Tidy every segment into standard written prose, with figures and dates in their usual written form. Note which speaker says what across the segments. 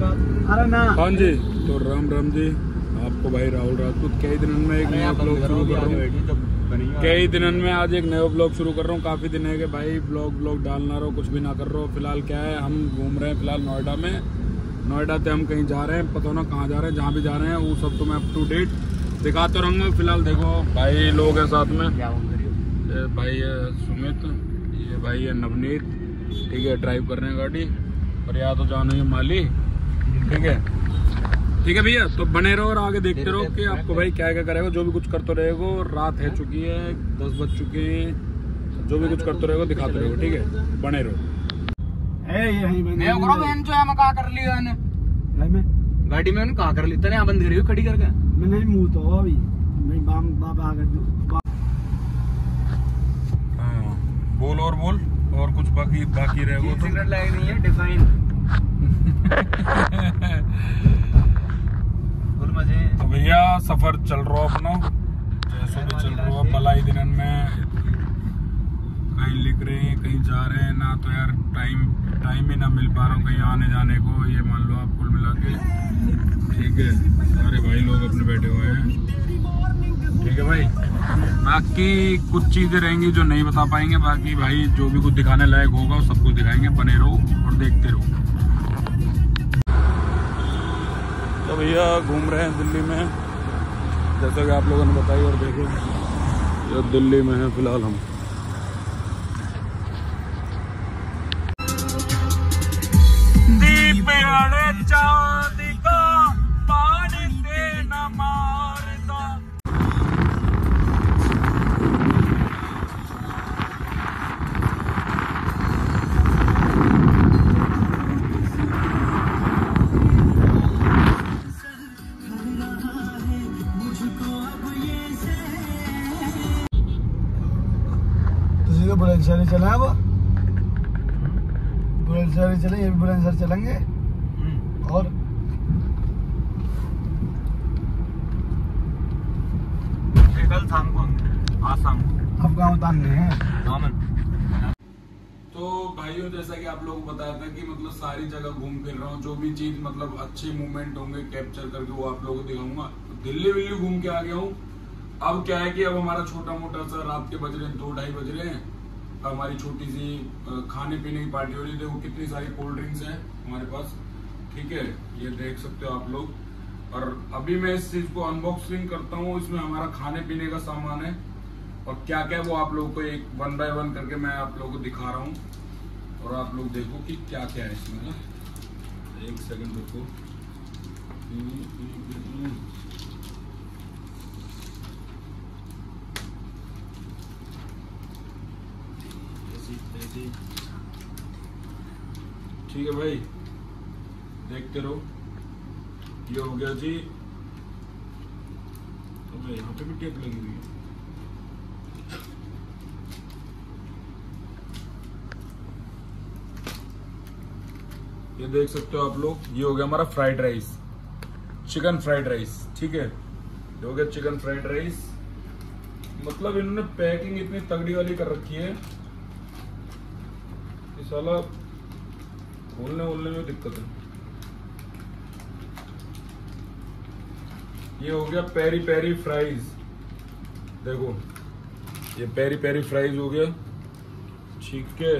Speaker 1: अरे ना।
Speaker 2: हाँ जी, तो राम राम जी। आपको भाई राहुल राजपूत कई दिनों में एक नया ब्लॉग शुरू कर रहा हूँ। कई दिनों में आज एक नया ब्लॉग शुरू कर रहा हूँ। काफी दिन है कि भाई ब्लॉग डालना रहो, कुछ भी ना कर रहा हूँ। फिलहाल क्या है, हम घूम रहे हैं फिलहाल नोएडा में। नोएडा से हम कहीं जा रहे हैं, पता ना कहाँ जा रहे हैं। जहाँ भी जा रहे हैं वो सब तो मैं अप टू डेट दिखाते रहूँगा। फिलहाल देखो भाई लोग हैं साथ में, ये भाई है सुमित, ये भाई है नवनीत, ठीक है, ड्राइव कर रहे हैं गाड़ी। और यहाँ तो जाना है माली, ठीक है भैया। तो बने रहो और आगे देखते रहो कि आपको भाई क्या क्या करेगा। जो भी कुछ करते रहेगो, रात है चुकी है, 10 बज चुके हैं। जो भी कुछ करते रहेगो दिखाते रहेगो, ठीक है, बने रहो।
Speaker 1: कर लिया गाड़ी में कहा कर ली तने बंद करी खड़ी करके मैं नहीं मुंह तो अभी बाबा
Speaker 2: बोल और कुछ बाकी रहेगा तो
Speaker 1: सिगरेट लाइक नहीं है डिफाइन बोल मजे।
Speaker 2: तो भैया सफर चल रहा अपना जैसे भी चल रहा है। भलाई दिन में कहीं लिख रहे हैं, कहीं जा रहे हैं ना, तो यार टाइम ही ना मिल पा रहा हूँ कहीं आने जाने को। ये मान लो आप कुल मिला के, ठीक है, सारे भाई लोग अपने बैठे हुए हैं, ठीक है भाई। बाकी कुछ चीजें रहेंगी जो नहीं बता पाएंगे। बाकी भाई जो भी कुछ दिखाने लायक होगा सब कुछ दिखाएंगे। बने रहो और देखते रहो। तो भैया घूम रहे हैं दिल्ली में, जैसा कि आप लोगों ने बताया। और देखो ये दिल्ली में है फिलहाल हम।
Speaker 1: बुलंदशहर चला है वो, बुलंदशहर चले, ये भी बुलंदशहर चलेंगे। और कल शाम को आसाम अब गाँव उतारने हैं।
Speaker 2: तो भाइयों जैसा कि आप लोगों को बताया था कि मतलब सारी जगह घूम फिर रहा हूँ। जो भी चीज मतलब अच्छे मूवमेंट होंगे कैप्चर करके वो आप लोगों को दिखाऊंगा। दिल्ली विल्ली घूम के आ गया हूँ। अब क्या है कि अब हमारा छोटा मोटा सा रात के बज रहे हैं 2-2:30 बज रहे हैं। हमारी छोटी सी खाने पीने की पार्टी हो रही है। देखो कितनी सारी कोल्ड ड्रिंक्स है हमारे पास, ठीक है, ये देख सकते हो आप लोग। और अभी मैं इस चीज को अनबॉक्सिंग करता हूँ। इसमें हमारा खाने पीने का सामान है और क्या क्या वो आप लोगों को एक 1 बाय 1 करके मैं आप लोगों को दिखा रहा हूँ। और आप लोग देखो कि क्या क्या है इसमें ना। एक सेकंड रुको। ठीक है भाई, देखते रहो। ये हो गया जी। तो यहाँ पे भी टेप लगी हुई है। ये देख सकते हो आप लोग। ये हो गया हमारा fried rice, chicken fried rice, ठीक है। ये हो गया चिकन फ्राइड राइस। मतलब इन्होंने पैकिंग इतनी तगड़ी वाली कर रखी है, इस साला खोलने में दिक्कत है। ये हो गया पेरी पेरी फ्राइज। देखो ये पेरी पेरी फ्राइज हो गया, ठीक है।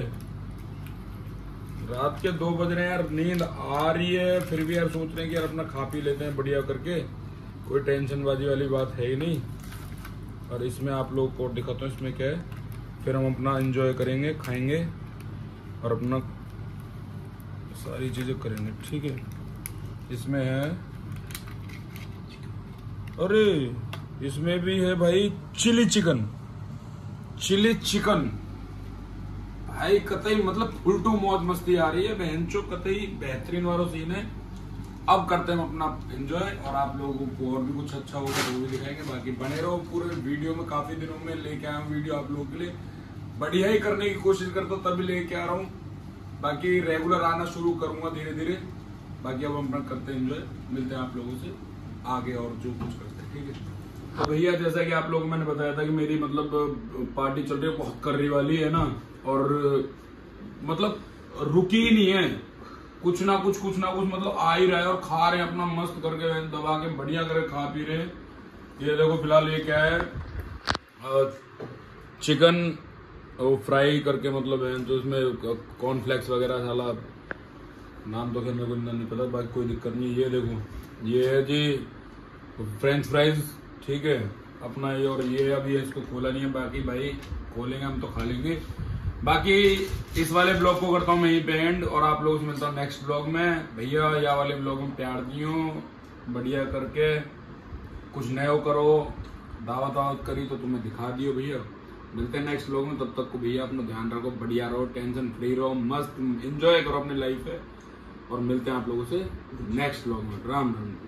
Speaker 2: रात के 2 बज रहे हैं यार, नींद आ रही है, फिर भी यार सोच रहे हैं कि यार अपना खा पी लेते हैं बढ़िया करके। कोई टेंशन बाजी वाली बात है ही नहीं। और इसमें आप लोग को दिखाता हूँ इसमें क्या है। फिर हम अपना एंजॉय करेंगे, खाएंगे और अपना सारी चीजें करेंगे, ठीक है। इसमें है, अरे इसमें भी है भाई चिली चिकन भाई। कतई मतलब फुल टू मौज मस्ती आ रही है बहनचो, कतई बेहतरीन वाला सीन है। अब करते हैं अपना एंजॉय और आप लोगों को और भी कुछ अच्छा होगा तो वो भी दिखाएंगे। बाकी बने रहो पूरे वीडियो में। काफी दिनों में लेके आया हूँ वीडियो आप लोगों के लिए, बढ़िया ही करने की कोशिश करता हूँ तभी लेके आ रहा हूँ। बाकी रेगुलर आना शुरू करूंगा धीरे धीरे। बाकी अब हम करते हैं एंजॉय, मिलते हैं आप लोगों से आगे और जो कुछ करते हैं, ठीक है। तो भैया जैसा कि आप लोगों को मैंने बताया था कि मेरी मतलब पार्टी चल रही है, बहुत कर्री वाली है ना, और मतलब रुकी ही नहीं है। कुछ ना कुछ मतलब आ ही रहा है और खा रहे हैं अपना मस्त करके दबा के बढ़िया करके खा पी रहे हैं। ये देखो फिलहाल ये क्या है, चिकन फ्राई करके मतलब है, तो इसमें कॉर्नफ्लेक्स वगैरह साला नाम तो खैर मेरे को नहीं पता, बाकी कोई दिक्कत नहीं। ये देखो ये है जी फ्रेंच फ्राइज, ठीक है अपना ये, और ये अभी इसको खोला नहीं है, बाकी भाई खोलेंगे हम तो खा लेंगे। बाकी इस वाले ब्लॉग को करता हूँ मैं यहीं पे एंड, और आप लोगों से मिलता हूँ नेक्स्ट ब्लॉग में। भैया या वाले ब्लॉग में प्यार दियो बढ़िया करके, कुछ नयो करो, दावत करी तो तुम्हें दिखा दियो भैया। मिलते हैं नेक्स्ट ब्लॉग में, तब तक को भैया अपना ध्यान रखो, बढ़िया रहो, टेंशन फ्री रहो, मस्त एंजॉय करो अपनी लाइफ है, और मिलते हैं आप लोगों से नेक्स्ट ब्लॉग में। राम राम।